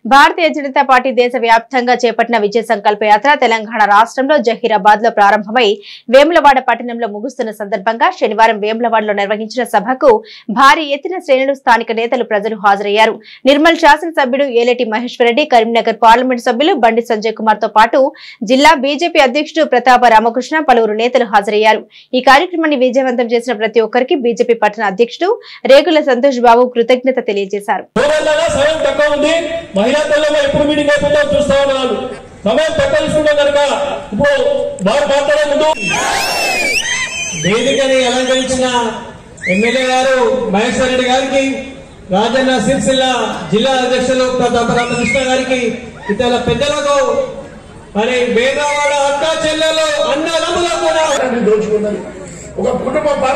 Bharatiya Janata party దేశవ్యాప్తంగా చేపట్టిన విజయ సంకల్ప యాత్ర తెలంగాణ రాష్ట్రంలో జహీరాబాద్ లో ప్రారంభమై వేములవాడ పట్టణంలో ముగుస్తున్న సందర్భంగా శనివారం వేములవాడలో నిర్వహించిన సభకు భారీ ఎత్తున శ్రేణులు స్థానిక నేతలు ప్రజలు హాజరయ్యారు. నిర్మల్ శాసనసభ్యుడు ఏలేటి మహేశ్వరరెడ్డి, కరీంనగర్ పార్లమెంట్ సభ్యులు బండి సంజయ్ కుమార్ తో పాటు జిల్లా బీజేపీ అధ్యక్షుడు ప్రతాప రామకృష్ణ పలువురు నేతలు హాజరయ్యారు. ఈ కార్యక్రమాన్ని విజయవంతం చేసిన ప్రతి ఒక్కరికి బీజేపీ పట్టణ అధ్యక్షుడు రేగుల సంతోష్ బాబు కృతజ్ఞత తెలియజేశారు. ఎప్పుడు మీటింగ్ అయిపోతే చూస్తా ఉన్నారు. సమయం తక్కువ కనుక ఇప్పుడు వారు మాట్లాడే ముందు వేదికని అలంకరించిన ఎమ్మెల్యే గారు మహేశ్వర్ రెడ్డి గారికి, రాజన్న సిరిసిల్ల జిల్లా అధ్యక్షులు ప్రతాప రామకృష్ణ గారికి, ఇతర పెద్దలకు, మరి వేదవాడ అక్క చెల్లెలు అన్నదమ్ములకు కూడా